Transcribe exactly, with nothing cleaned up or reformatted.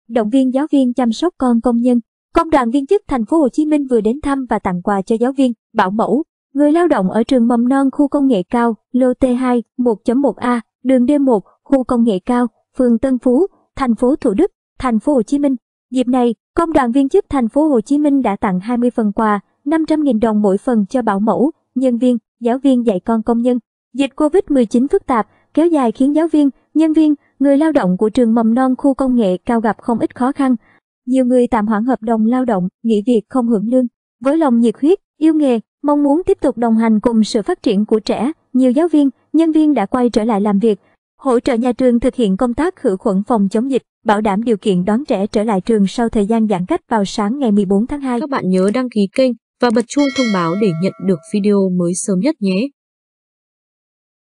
động viên giáo viên chăm sóc con công nhân. Công đoàn viên chức thành phố Hồ Chí Minh vừa đến thăm và tặng quà cho giáo viên, bảo mẫu, người lao động ở trường mầm non khu công nghệ cao, lô T hai, một chấm một A, đường D một, khu công nghệ cao, phường Tân Phú, thành phố Thủ Đức, thành phố Hồ Chí Minh. Dịp này, Công đoàn viên chức thành phố Hồ Chí Minh đã tặng hai mươi phần quà, năm trăm nghìn đồng mỗi phần cho bảo mẫu, nhân viên, giáo viên dạy con công nhân. Dịch Covid mười chín phức tạp, kéo dài khiến giáo viên, nhân viên, người lao động của trường mầm non khu công nghệ cao gặp không ít khó khăn. Nhiều người tạm hoãn hợp đồng lao động, nghỉ việc không hưởng lương. Với lòng nhiệt huyết, yêu nghề, mong muốn tiếp tục đồng hành cùng sự phát triển của trẻ, nhiều giáo viên, nhân viên đã quay trở lại làm việc, hỗ trợ nhà trường thực hiện công tác khử khuẩn phòng chống dịch, bảo đảm điều kiện đón trẻ trở lại trường sau thời gian giãn cách vào sáng ngày mười bốn tháng hai. Các bạn nhớ đăng ký kênh và bật chuông thông báo để nhận được video mới sớm nhất nhé.